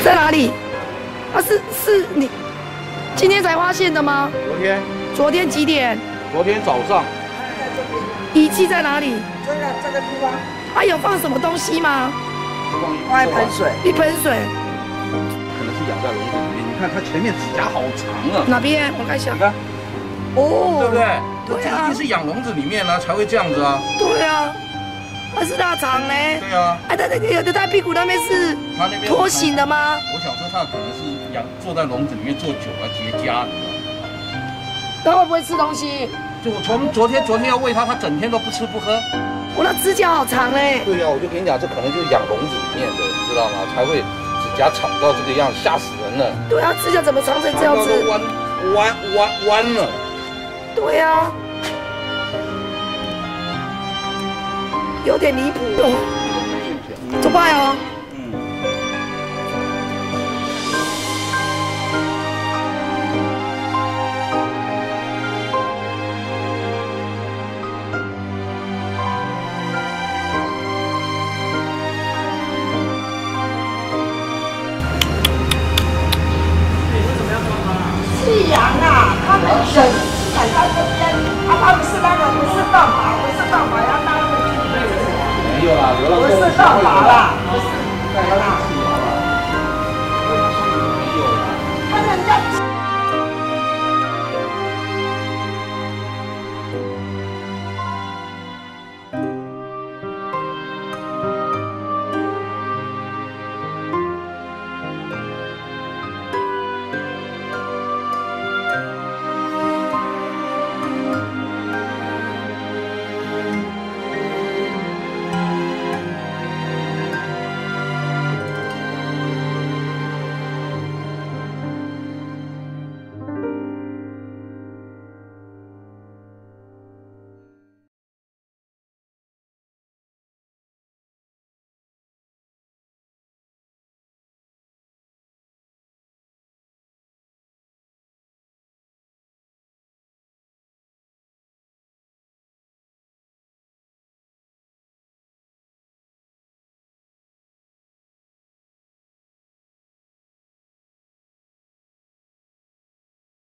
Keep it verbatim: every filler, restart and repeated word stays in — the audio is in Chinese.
在哪里？啊，是是你今天才发现的吗？ 昨天。 昨天几点？ 昨天早上。 仪器在哪里？ 这个这个地方。 啊，有放什么东西吗？ 放一盆水。 一盆水。 可能是养在笼子里面。你看它前面指甲好长啊。 哪边？我看一下。 你看。哦。对不对？ 对啊。 这一定是养笼子里面呢才会这样子啊。 对啊。它是大肠呢。 对啊。 哎，对对对，它屁股那边是拖行的吗？ 我想说它可能是养坐在笼子里面坐久了结痂，你知道吗？ 它会不会吃东西？ 就从昨天昨天要喂它，它整天都不吃不喝。 我那指甲好长哎。 对呀，我就跟你讲，这可能就是养笼子里面的，你知道吗？才会指甲长到这个样子，吓死人了。 对啊，指甲怎么长成这样子？ 弯弯弯弯了。 对啊。有点离谱哦，走快哦。嗯。 你为什么要抓它啊？弃养啊，他们整踩在这边，啊，他们是那个不是办法，不是办法要拉回去。没有啦，流浪动物不是办法啦。